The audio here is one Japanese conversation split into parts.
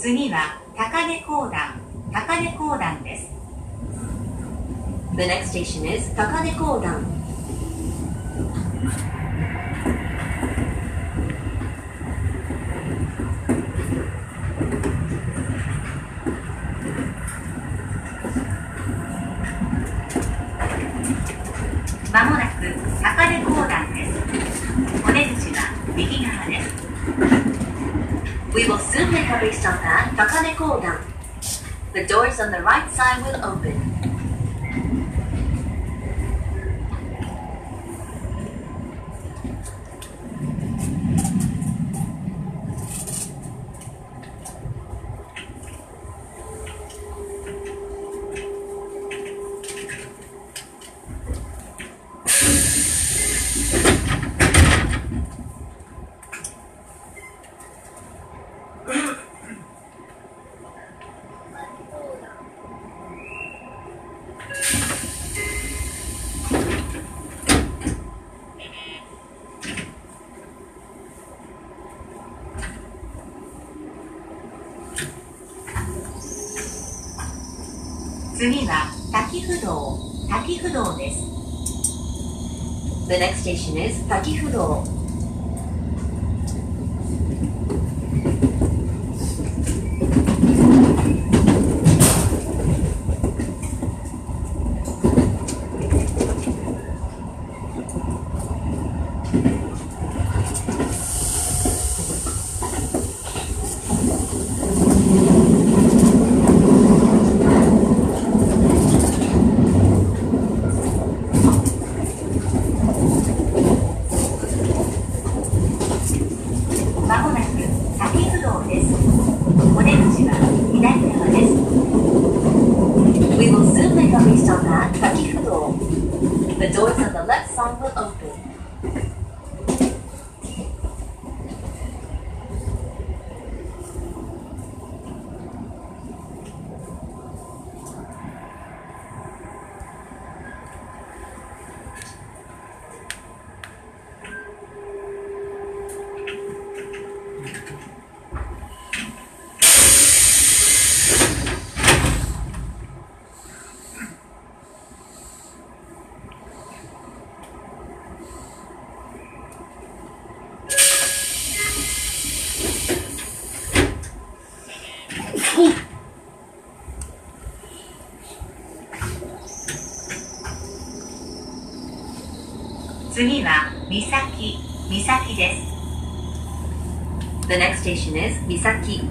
次は高根公団です。 The next station is Takane Kodan. まもなく高根公団です。お出口は右側です。 We will soon make a stop at Takane Kodan. The doors on the right side will open. 次は滝不動です。 The next station is Takifudo. まもなく滝不動です。お出口は左側です。 We will soon make a stop at Takifudo. The doors on the left side will open. 次は岬です。 The next station is Misaki.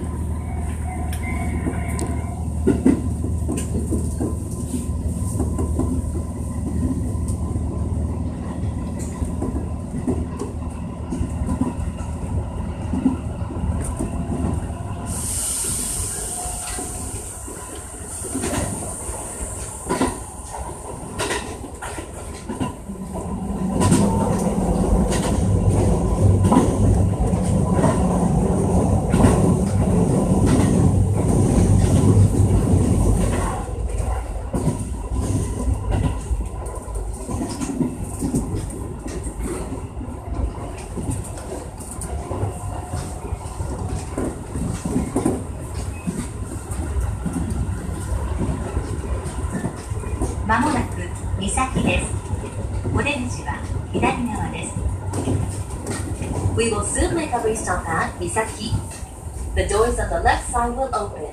まもなく岬です。お出口は左側です。 We will soon make a stop at Misaki. The doors on the left side will open.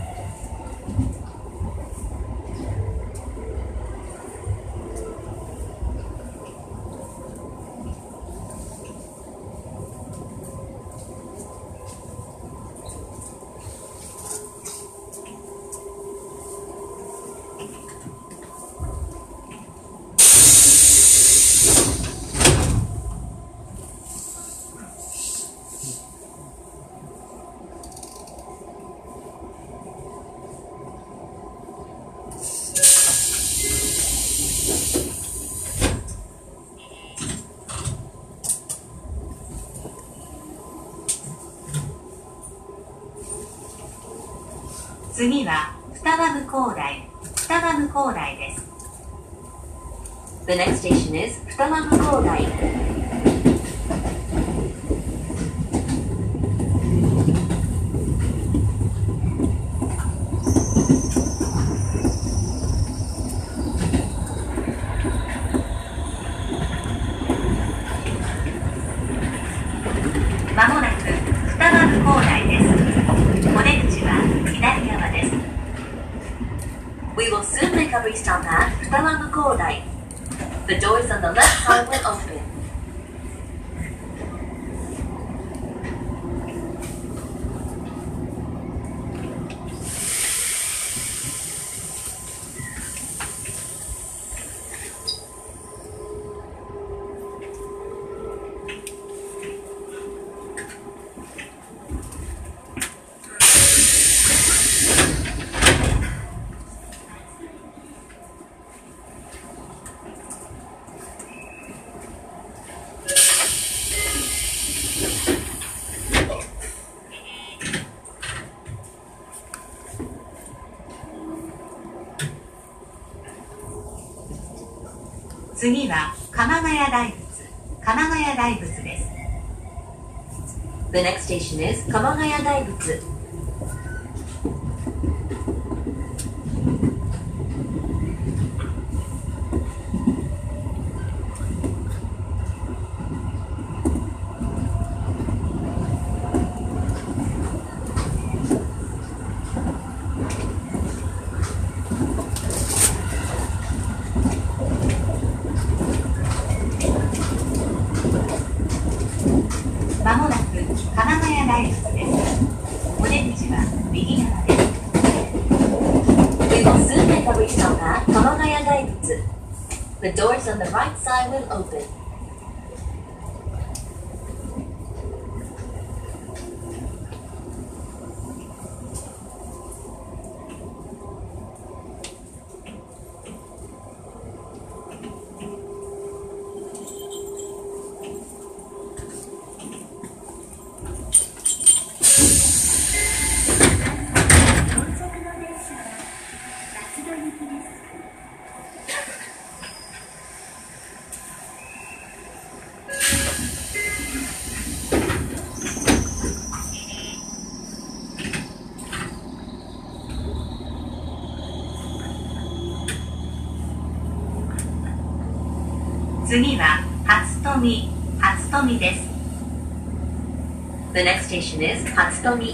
次は双葉向台です。 The next station is Futamamu Kodai. ままもなく二番高台です。お出口は左側です。 We will soon make a restop at Futaramu Kodai. The doors on the left side will open. 次は鎌ヶ谷大仏です。 The next station is Kamagaya Daibutsu. まもなく鎌ヶ谷大仏です。お出口は右側です。 We will soon make a restop at Kamagaya Daibutsu. The doors on the right side will open. 次は初富です。 The next station is Hatsutomi.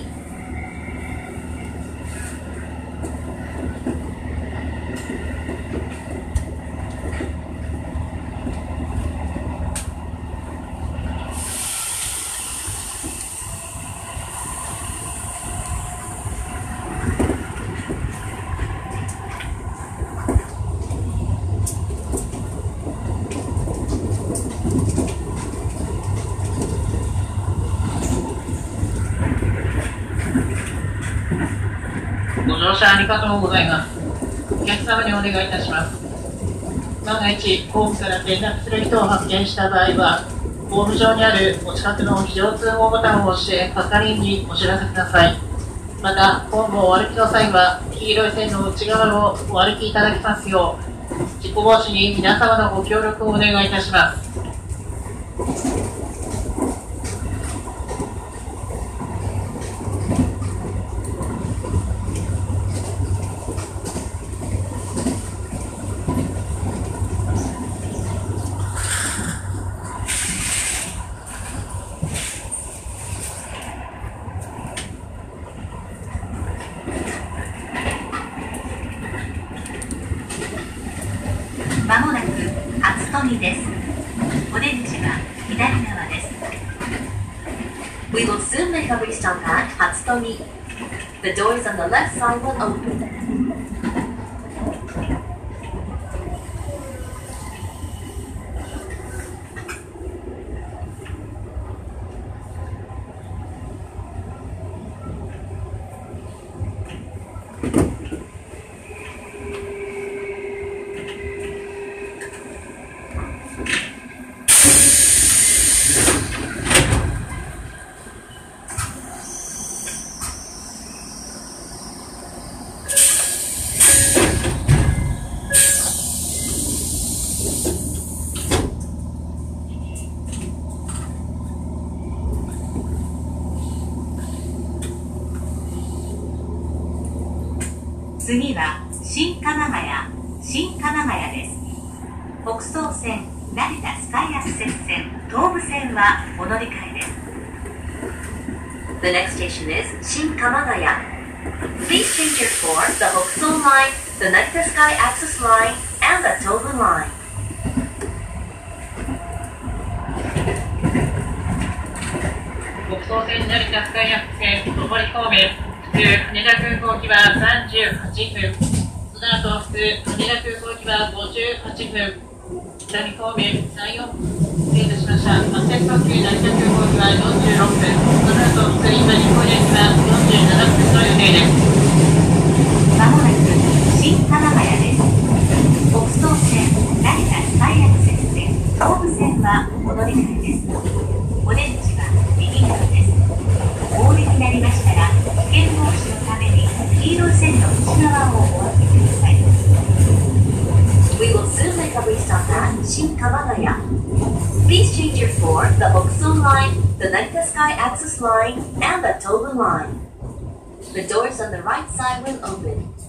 ご乗車ありがとうございます。お客様にお願いいたします。万が一、ホームから転落する人を発見した場合は、ホーム上にあるお近くの非常通報ボタンを押して係員にお知らせください。また、ホームをお歩きの際は、黄色い線の内側をお歩きいただきますよう、事故防止に皆様のご協力をお願いいたします。 まもなく初富です。お出口は左側です。 We will soon make a restop at Hatsutomi. The doors on the left side will open. ま次は新鎌ヶ谷です。北総線成田スカイアクセス線東武線はお乗り換えです。 The next station is Shinkamagaya. Please change your for the Hokuto Line, the Narita Sky Access Line, and the Tobu Line. 北総線成田スカイアクセス線上り方面、普通羽田空港行きは38分。その後普通羽田空港行きは58分。北に方面34分。失礼いたしました。発着特急成田空港行きは46分。その後普通今日本行きは47分の予定です。 まもなく新鎌ヶ谷です。北総線成田スカイアクセス線東武線はお乗り換えです。お出口は右側です。お降りになりましたら危険防止のために黄色い線の内側をお開けください。 We will soon make a restop at Shinkamagaya. Please change your for the Hokuto Line, the Narita Sky Access Line, and the Tobu Line. The doors on the right side will open.